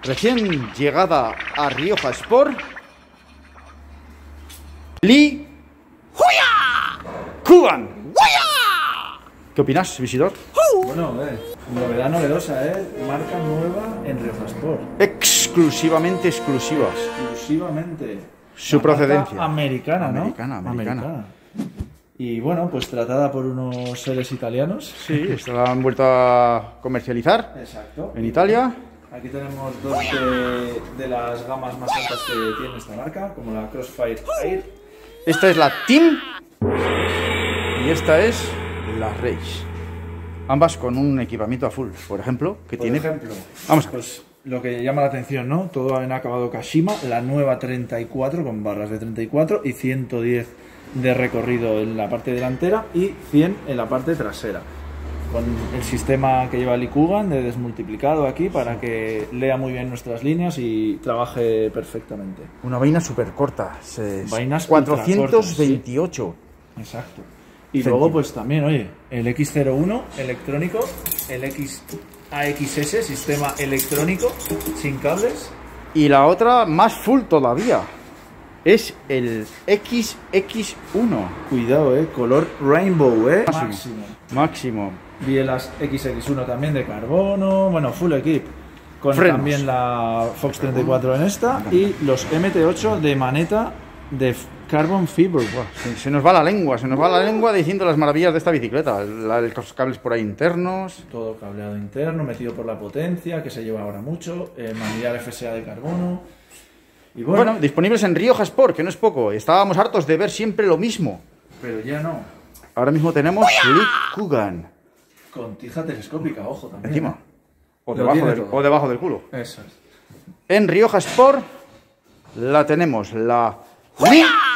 Recién llegada a Rioja Sport, Lee Coogan. ¿Qué opinas, Visitor? Bueno, novedad novedosa, marca nueva en Rioja Sport. Exclusivamente exclusivas. Exclusivamente. Su procedencia. Americana, ¿no? Americana. Y bueno, pues tratada por unos seres italianos. Sí, esta la han vuelto a comercializar. Exacto. En Italia. Aquí tenemos dos de las gamas más altas que tiene esta marca, como la Crossfire Air. Esta es la Team y esta es la Race. Ambas con un equipamiento a full, por ejemplo, que Por tiene. ejemplo, Vamos a ver. pues lo que llama la atención, ¿no? Todo en acabado Kashima, la nueva 34 con barras de 34 y 110 de recorrido en la parte delantera y 100 en la parte trasera. Con el sistema que lleva Lee Coogan de desmultiplicado aquí para que lea muy bien nuestras líneas y trabaje perfectamente. Una vaina súper corta. Vainas 428. Exacto. Y luego pues también, oye, el X01 electrónico, el AXS, sistema electrónico, sin cables. Y la otra más full todavía. Es el XX1. Cuidado, color rainbow, Máximo. Bielas XX1 también de carbono, bueno, full equip. Con Frenos. también la Fox 34 en esta y los MT8 de maneta de carbon fiber. Se nos va la lengua diciendo las maravillas de esta bicicleta. Los cables por ahí internos. Todo cableado interno, metido por la potencia, que se lleva ahora mucho, manillar FSA de carbono. Y Bueno, disponibles en Rioja Sport, que no es poco. Estábamos hartos de ver siempre lo mismo. pero ya no. Ahora mismo tenemos Lee Coogan. Con tija telescópica, ojo también. Encima. O Lo debajo, tiene del, todo. o debajo del culo. Eso es. En Rioja Sport la tenemos la Lee